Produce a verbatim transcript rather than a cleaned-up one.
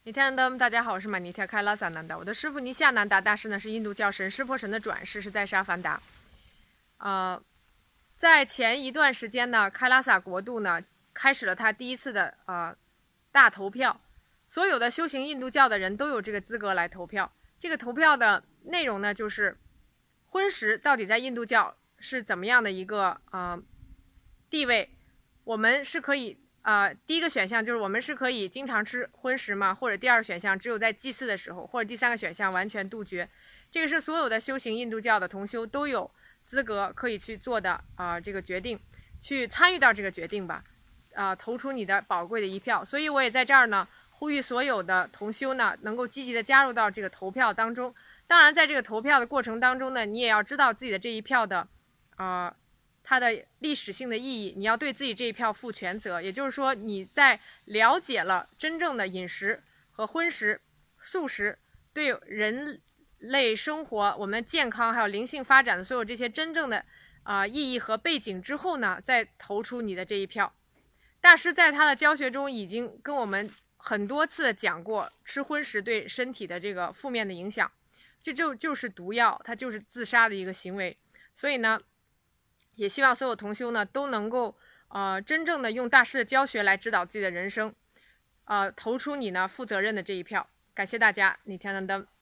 尼天南登，大家好，我是玛尼特开拉萨南达。我的师傅尼夏南达大师呢，是印度教神湿婆神的转世，是在沙凡达。呃，在前一段时间呢，开拉萨国度呢开始了他第一次的呃大投票，所有的修行印度教的人都有这个资格来投票。这个投票的内容呢，就是荤食到底在印度教是怎么样的一个呃地位，我们是可以。呃，第一个选项就是我们是可以经常吃荤食吗？或者第二个选项只有在祭祀的时候，或者第三个选项完全杜绝。这个是所有的修行印度教的同修都有资格可以去做的啊、呃，这个决定，去参与到这个决定吧，啊、呃，投出你的宝贵的一票。所以我也在这儿呢，呼吁所有的同修呢，能够积极的加入到这个投票当中。当然，在这个投票的过程当中呢，你也要知道自己的这一票的，啊、呃。它的历史性的意义，你要对自己这一票负全责。也就是说，你在了解了真正的饮食和荤食、素食对人类生活、我们健康还有灵性发展的所有这些真正的啊、呃、意义和背景之后呢，再投出你的这一票。大师在他的教学中已经跟我们很多次讲过，吃荤食对身体的这个负面的影响，这就就是毒药，它就是自杀的一个行为。所以呢。也希望所有同修呢都能够呃真正的用大师的教学来指导自己的人生，呃投出你呢负责任的这一票。感谢大家，尼天南登。